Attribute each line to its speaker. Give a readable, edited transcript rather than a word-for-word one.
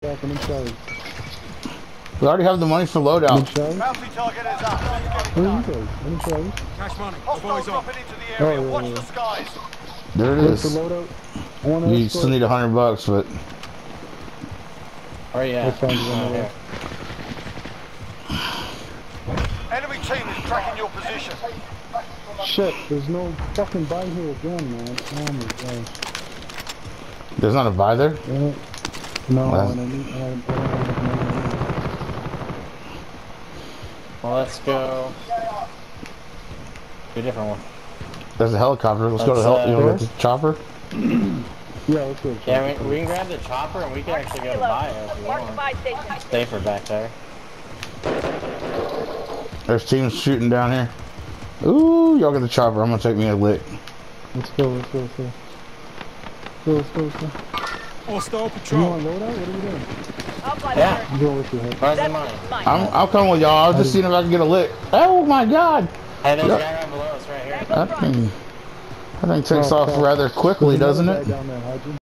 Speaker 1: We already have the money for loadout.
Speaker 2: Bounty target is up.
Speaker 3: Where are you guys? Any place?
Speaker 4: Cash money.
Speaker 2: Hostiles dropping into the area. Watch the skies.
Speaker 1: There it
Speaker 3: Where's the
Speaker 1: is.
Speaker 3: loadout?
Speaker 1: You still need $100, but
Speaker 5: Oh yeah.
Speaker 2: Enemy team is tracking your position.
Speaker 3: Shit, there's no fucking buy here again, man. Oh my gosh.
Speaker 1: there's not a buy there.
Speaker 3: Yeah. No,
Speaker 1: Well,
Speaker 3: and I don't have
Speaker 5: Well, let's go. To a different one.
Speaker 1: There's a helicopter. Let's go to the you want to get the chopper?
Speaker 3: Yeah, let's go.
Speaker 5: Yeah, we can grab the chopper and we can actually go to buy it if you want. It's safer back there.
Speaker 1: There's teams shooting down here. Ooh, y'all get the chopper. I'm gonna take me a lick.
Speaker 3: Let's go, let's go, let's go. Let's go.
Speaker 4: Hostile
Speaker 3: You
Speaker 4: patrol.
Speaker 3: want loadout? What are you doing?
Speaker 5: Yeah.
Speaker 3: I'm going with your head.
Speaker 5: Where's the money?
Speaker 1: I'll come with y'all. I was just seeing if I can get a lick. Oh my god!
Speaker 5: Hey, there's a guy right below us right here.
Speaker 1: That thing takes off rather quickly, doesn't it?
Speaker 3: Down there,